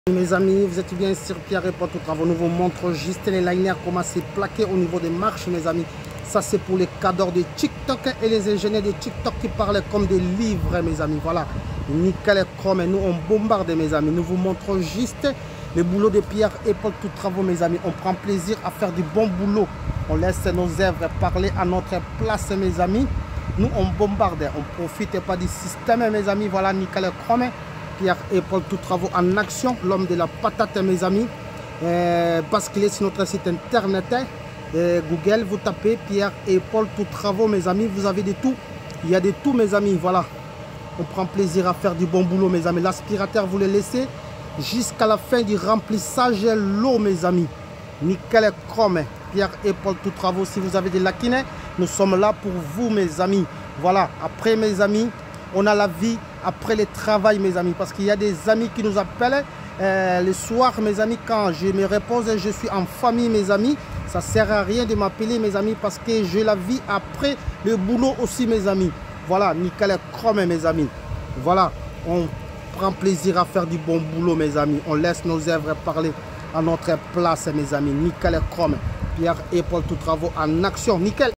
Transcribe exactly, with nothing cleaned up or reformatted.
Mes amis, vous êtes bien sur Pierre et Paul Tout Travaux. Nous vous montrons juste les liners, comment c'est plaqué au niveau des marches, mes amis. Ça, c'est pour les cadres de TikTok et les ingénieurs de TikTok qui parlent comme des livres, mes amis. Voilà, nickel et chrome. Nous, on bombarde, mes amis. Nous vous montrons juste le boulot de Pierre et Paul Tout Travaux, mes amis. On prend plaisir à faire du bon boulot. On laisse nos œuvres parler à notre place, mes amis. Nous, on bombarde. On ne profite pas du système, mes amis. Voilà, nickel et chrome. Pierre et Paul Tout Travaux en action, l'homme de la patate, mes amis. Euh, parce qu'il est sur notre site internet. Euh, Google, vous tapez Pierre et Paul Tout Travaux, mes amis. Vous avez de tout. Il y a de tout, mes amis. Voilà. On prend plaisir à faire du bon boulot, mes amis. L'aspirateur, vous le laissez jusqu'à la fin du remplissage l'eau, mes amis. Nickel et chrome. Pierre et Paul Tout Travaux. Si vous avez des lacunes, nous sommes là pour vous, mes amis. Voilà. Après, mes amis, on a la vie après le travail, mes amis, parce qu'il y a des amis qui nous appellent euh, le soir, mes amis, quand je me repose, je suis en famille, mes amis. Ça ne sert à rien de m'appeler, mes amis, parce que j'ai la vie après le boulot aussi, mes amis. Voilà, nickel et chrome, mes amis. Voilà, on prend plaisir à faire du bon boulot, mes amis. On laisse nos œuvres parler à notre place, mes amis. Nickel et chrome. Pierre et Paul Tout Travaux en action. Nickel.